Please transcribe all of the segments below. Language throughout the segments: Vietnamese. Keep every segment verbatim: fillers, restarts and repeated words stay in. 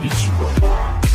一起过。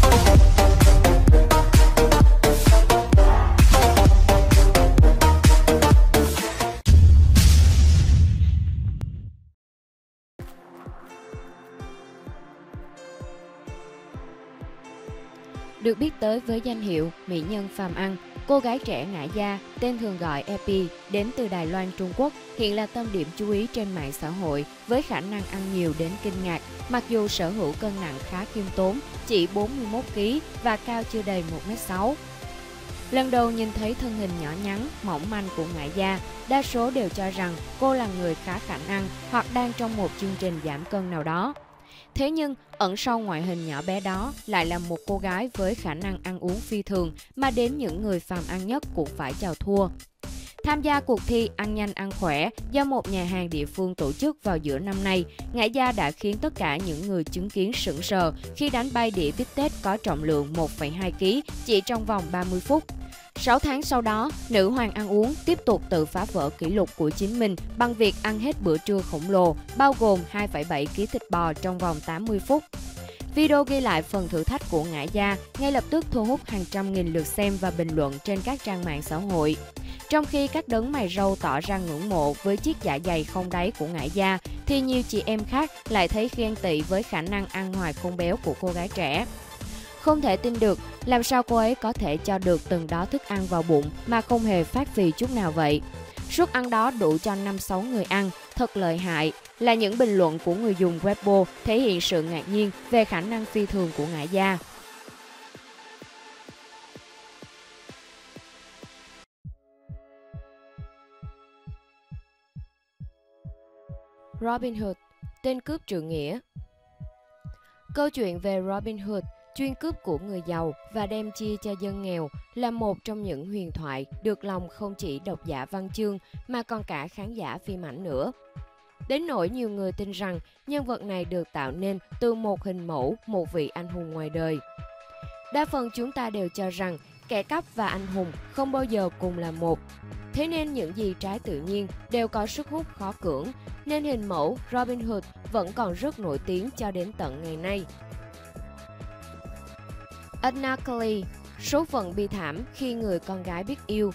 Được biết tới với danh hiệu mỹ nhân phàm ăn, cô gái trẻ ngã da, tên thường gọi Epi, đến từ Đài Loan, Trung Quốc, hiện là tâm điểm chú ý trên mạng xã hội với khả năng ăn nhiều đến kinh ngạc, mặc dù sở hữu cân nặng khá khiêm tốn, chỉ bốn mươi mốt ki lô gam và cao chưa đầy một mét sáu. Lần đầu nhìn thấy thân hình nhỏ nhắn, mỏng manh của ngã da, đa số đều cho rằng cô là người khá khả năng hoặc đang trong một chương trình giảm cân nào đó. Thế nhưng, ẩn sau ngoại hình nhỏ bé đó lại là một cô gái với khả năng ăn uống phi thường mà đến những người phàm ăn nhất cũng phải chào thua. Tham gia cuộc thi Ăn nhanh ăn khỏe do một nhà hàng địa phương tổ chức vào giữa năm nay, ngã da đã khiến tất cả những người chứng kiến sững sờ khi đánh bay đĩa bít tết có trọng lượng một phẩy hai ki lô gam chỉ trong vòng ba mươi phút. sáu tháng sau đó, nữ hoàng ăn uống tiếp tục tự phá vỡ kỷ lục của chính mình bằng việc ăn hết bữa trưa khổng lồ, bao gồm hai phẩy bảy ki lô gam thịt bò trong vòng tám mươi phút. Video ghi lại phần thử thách của ngã da ngay lập tức thu hút hàng trăm nghìn lượt xem và bình luận trên các trang mạng xã hội. Trong khi các đấng mày râu tỏ ra ngưỡng mộ với chiếc dạ dày không đáy của ngã da, thì nhiều chị em khác lại thấy ghen tị với khả năng ăn hoài không béo của cô gái trẻ. Không thể tin được, làm sao cô ấy có thể cho được từng đó thức ăn vào bụng mà không hề phát phì chút nào vậy? Suất ăn đó đủ cho năm sáu người ăn, thật lợi hại, là những bình luận của người dùng Weibo thể hiện sự ngạc nhiên về khả năng phi thường của ngã da. Robin Hood, tên cướp trượng nghĩa. Câu chuyện về Robin Hood, chuyên cướp của người giàu và đem chia cho dân nghèo, là một trong những huyền thoại được lòng không chỉ độc giả văn chương mà còn cả khán giả phim ảnh nữa. Đến nỗi nhiều người tin rằng nhân vật này được tạo nên từ một hình mẫu, một vị anh hùng ngoài đời. Đa phần chúng ta đều cho rằng kẻ cắp và anh hùng không bao giờ cùng là một. Thế nên những gì trái tự nhiên đều có sức hút khó cưỡng, nên hình mẫu Robin Hood vẫn còn rất nổi tiếng cho đến tận ngày nay. Anarkali, số phận bi thảm khi người con gái biết yêu.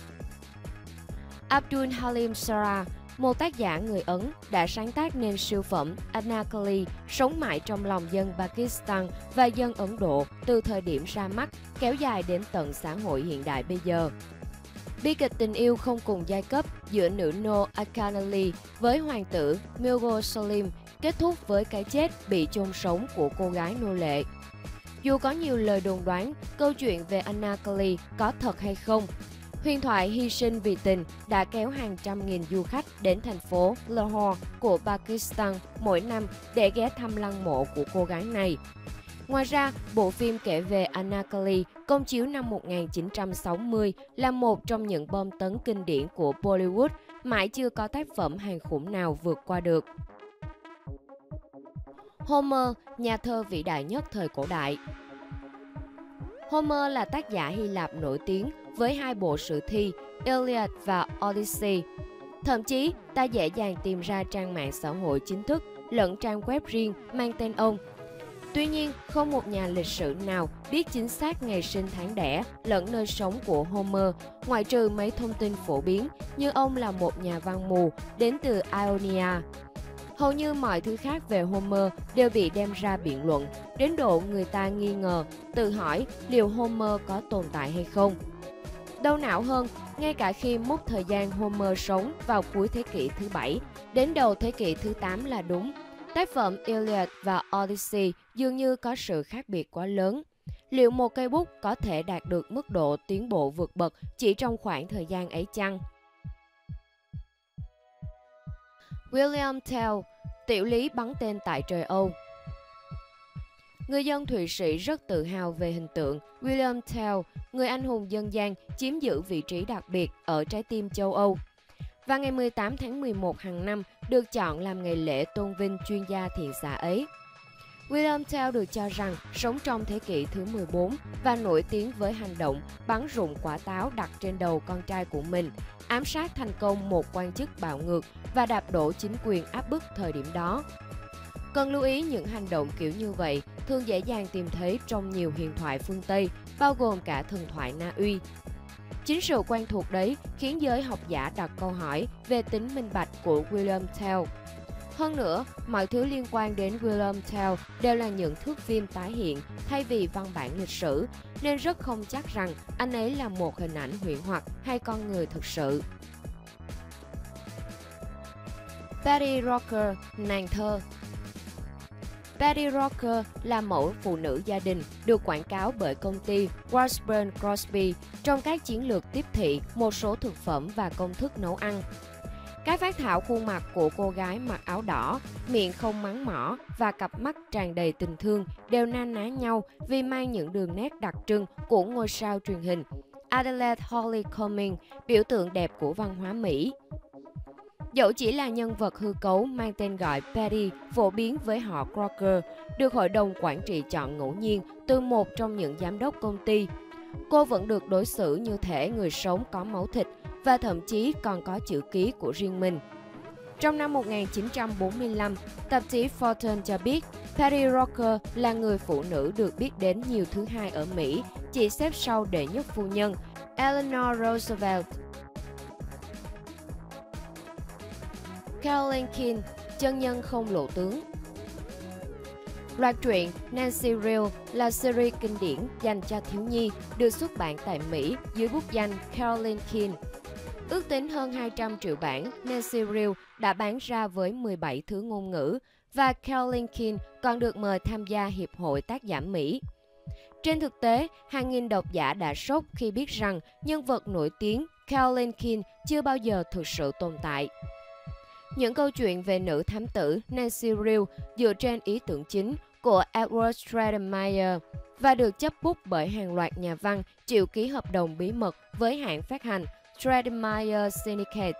Abdul Halim Sarah, một tác giả người Ấn, đã sáng tác nên siêu phẩm Anarkali, sống mãi trong lòng dân Pakistan và dân Ấn Độ từ thời điểm ra mắt, kéo dài đến tận xã hội hiện đại bây giờ. Bi kịch tình yêu không cùng giai cấp giữa nữ nô Akanali với hoàng tử Mughal Salim kết thúc với cái chết bị chôn sống của cô gái nô lệ. Dù có nhiều lời đồn đoán câu chuyện về Anarkali có thật hay không, huyền thoại hy sinh vì tình đã kéo hàng trăm nghìn du khách đến thành phố Lahore của Pakistan mỗi năm để ghé thăm lăng mộ của cô gái này. Ngoài ra, bộ phim kể về Anarkali công chiếu năm một nghìn chín trăm sáu mươi là một trong những bom tấn kinh điển của Bollywood, mãi chưa có tác phẩm hàng khủng nào vượt qua được. Homer, nhà thơ vĩ đại nhất thời cổ đại. Homer là tác giả Hy Lạp nổi tiếng với hai bộ sử thi Iliad và Odyssey. Thậm chí, ta dễ dàng tìm ra trang mạng xã hội chính thức lẫn trang web riêng mang tên ông. Tuy nhiên, không một nhà lịch sử nào biết chính xác ngày sinh tháng đẻ lẫn nơi sống của Homer, ngoại trừ mấy thông tin phổ biến như ông là một nhà văn mù đến từ Ionia. Hầu như mọi thứ khác về Homer đều bị đem ra biện luận, đến độ người ta nghi ngờ, tự hỏi liệu Homer có tồn tại hay không. Đau não hơn, ngay cả khi mốc thời gian Homer sống vào cuối thế kỷ thứ bảy, đến đầu thế kỷ thứ tám là đúng, tác phẩm Iliad và Odyssey dường như có sự khác biệt quá lớn. Liệu một cây bút có thể đạt được mức độ tiến bộ vượt bậc chỉ trong khoảng thời gian ấy chăng? William Tell, tiểu lý bắn tên tại trời Âu. Người dân Thụy Sĩ rất tự hào về hình tượng William Tell, người anh hùng dân gian chiếm giữ vị trí đặc biệt ở trái tim châu Âu. Và ngày mười tám tháng mười một hàng năm được chọn làm ngày lễ tôn vinh chuyên gia thiện xạ ấy. William Tell được cho rằng sống trong thế kỷ thứ mười bốn và nổi tiếng với hành động bắn rụng quả táo đặt trên đầu con trai của mình, ám sát thành công một quan chức bạo ngược và đạp đổ chính quyền áp bức thời điểm đó. Cần lưu ý những hành động kiểu như vậy thường dễ dàng tìm thấy trong nhiều huyền thoại phương Tây, bao gồm cả thần thoại Na Uy. Chính sự quen thuộc đấy khiến giới học giả đặt câu hỏi về tính minh bạch của William Tell. Hơn nữa, mọi thứ liên quan đến William Tell đều là những thước phim tái hiện thay vì văn bản lịch sử, nên rất không chắc rằng anh ấy là một hình ảnh huyễn hoặc hay con người thực sự. Betty Rocker, nàng thơ. Betty Rocker là mẫu phụ nữ gia đình được quảng cáo bởi công ty Washburn Crosby trong các chiến lược tiếp thị một số thực phẩm và công thức nấu ăn. Cái phác thảo khuôn mặt của cô gái mặc áo đỏ, miệng không mắng mỏ và cặp mắt tràn đầy tình thương đều na ná nhau vì mang những đường nét đặc trưng của ngôi sao truyền hình Adelaide Holly Cumming, biểu tượng đẹp của văn hóa Mỹ. Dẫu chỉ là nhân vật hư cấu mang tên gọi Betty phổ biến với họ Crocker, được hội đồng quản trị chọn ngẫu nhiên từ một trong những giám đốc công ty, cô vẫn được đối xử như thể người sống có máu thịt và thậm chí còn có chữ ký của riêng mình. Trong năm một nghìn chín trăm bốn mươi lăm, tạp chí Fortune cho biết Betty Rocker là người phụ nữ được biết đến nhiều thứ hai ở Mỹ, chỉ xếp sau đệ nhất phu nhân Eleanor Roosevelt. Caroline King, chân nhân không lộ tướng. Loạt truyện Nancy Real là series kinh điển dành cho thiếu nhi, được xuất bản tại Mỹ dưới bút danh Caroline King. Ước tính hơn hai trăm triệu bản, Nancy Real đã bán ra với mười bảy thứ ngôn ngữ và Caroline King còn được mời tham gia Hiệp hội Tác giả Mỹ. Trên thực tế, hàng nghìn độc giả đã sốc khi biết rằng nhân vật nổi tiếng Caroline King chưa bao giờ thực sự tồn tại. Những câu chuyện về nữ thám tử Nancy Real dựa trên ý tưởng chính của Edward Stratemeyer và được chấp bút bởi hàng loạt nhà văn chịu ký hợp đồng bí mật với hãng phát hành Stratemeyer Syndicate.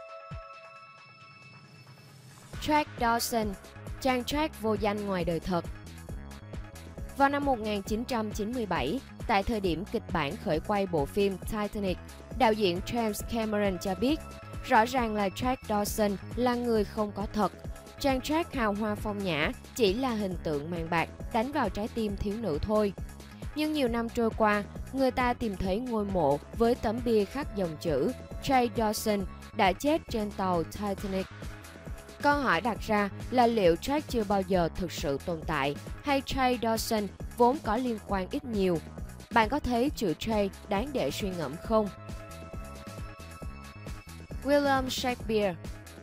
Jack Dawson, chàng Jack vô danh ngoài đời thật. Vào năm một nghìn chín trăm chín mươi bảy, tại thời điểm kịch bản khởi quay bộ phim Titanic, đạo diễn James Cameron cho biết rõ ràng là Jack Dawson là người không có thật. Chàng Jack hào hoa phong nhã chỉ là hình tượng màn bạc đánh vào trái tim thiếu nữ thôi. Nhưng nhiều năm trôi qua, người ta tìm thấy ngôi mộ với tấm bia khắc dòng chữ Jack Dawson đã chết trên tàu Titanic. Câu hỏi đặt ra là liệu Jack chưa bao giờ thực sự tồn tại hay Jack Dawson vốn có liên quan ít nhiều? Bạn có thấy chữ Jack đáng để suy ngẫm không? William Shakespeare.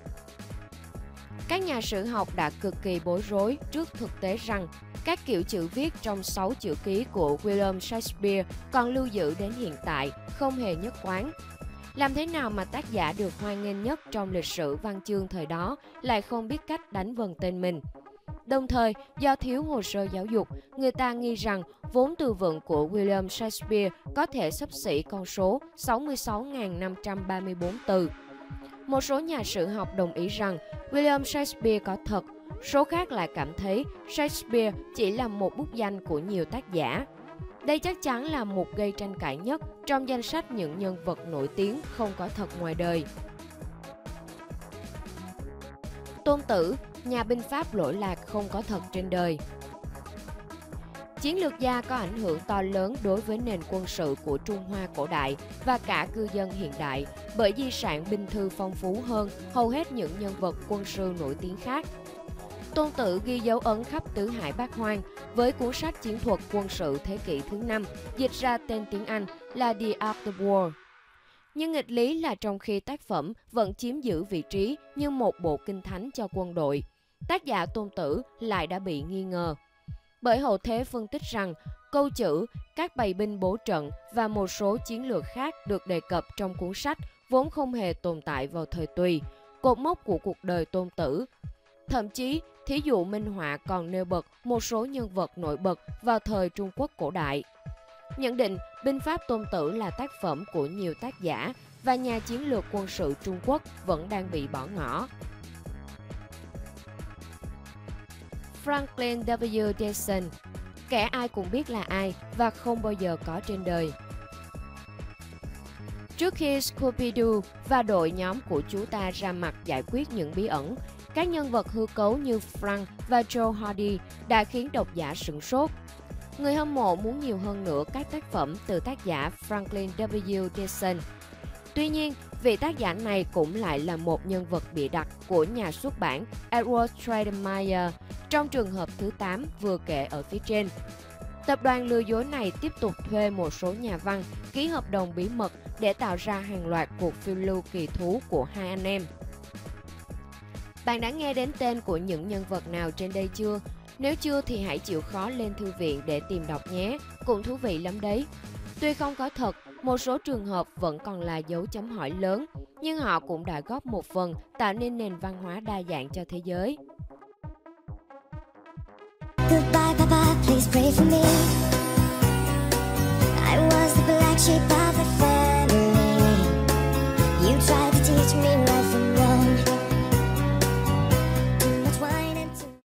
Các nhà sử học đã cực kỳ bối rối trước thực tế rằng các kiểu chữ viết trong sáu chữ ký của William Shakespeare còn lưu giữ đến hiện tại không hề nhất quán. Làm thế nào mà tác giả được hoan nghênh nhất trong lịch sử văn chương thời đó lại không biết cách đánh vần tên mình? Đồng thời, do thiếu hồ sơ giáo dục, người ta nghi rằng vốn từ vựng của William Shakespeare có thể xấp xỉ con số sáu mươi sáu nghìn năm trăm ba mươi tư từ. Một số nhà sử học đồng ý rằng William Shakespeare có thật, số khác lại cảm thấy Shakespeare chỉ là một bút danh của nhiều tác giả. Đây chắc chắn là một gây tranh cãi nhất trong danh sách những nhân vật nổi tiếng không có thật ngoài đời. Tôn Tử, nhà binh Pháp lỗi lạc không có thật trên đời. Chiến lược gia có ảnh hưởng to lớn đối với nền quân sự của Trung Hoa cổ đại và cả cư dân hiện đại bởi di sản binh thư phong phú hơn hầu hết những nhân vật quân sư nổi tiếng khác. Tôn Tử ghi dấu ấn khắp tứ hải bát hoang với cuốn sách chiến thuật quân sự thế kỷ thứ năm, dịch ra tên tiếng Anh là The Art of War. Nhưng nghịch lý là trong khi tác phẩm vẫn chiếm giữ vị trí như một bộ kinh thánh cho quân đội, tác giả Tôn Tử lại đã bị nghi ngờ. Bởi hậu thế phân tích rằng câu chữ, các bày binh bố trận và một số chiến lược khác được đề cập trong cuốn sách vốn không hề tồn tại vào thời Tùy, cột mốc của cuộc đời Tôn Tử. Thậm chí, thí dụ minh họa còn nêu bật một số nhân vật nổi bật vào thời Trung Quốc cổ đại. Nhận định binh pháp Tôn Tử là tác phẩm của nhiều tác giả và nhà chiến lược quân sự Trung Quốc vẫn đang bị bỏ ngỏ. Franklin W. Dyson, kẻ ai cũng biết là ai và không bao giờ có trên đời. Trước khi Scooby-Doo và đội nhóm của chú ta ra mặt giải quyết những bí ẩn, Các nhân vật hư cấu như Frank và Joe Hardy đã khiến độc giả sửng sốt. Người hâm mộ muốn nhiều hơn nữa các tác phẩm từ tác giả Franklin W. Dixon. Tuy nhiên, vị tác giả này cũng lại là một nhân vật bịa đặt của nhà xuất bản Edward Stratemeyer trong trường hợp thứ tám vừa kể ở phía trên. Tập đoàn lừa dối này tiếp tục thuê một số nhà văn ký hợp đồng bí mật để tạo ra hàng loạt cuộc phiêu lưu kỳ thú của hai anh em. Bạn đã nghe đến tên của những nhân vật nào trên đây chưa? Nếu chưa thì hãy chịu khó lên thư viện để tìm đọc nhé, cũng thú vị lắm đấy. Tuy không có thật, một số trường hợp vẫn còn là dấu chấm hỏi lớn, nhưng họ cũng đã góp một phần tạo nên nền văn hóa đa dạng cho thế giới. Goodbye, Papa, please pray for me. I was the black sheep.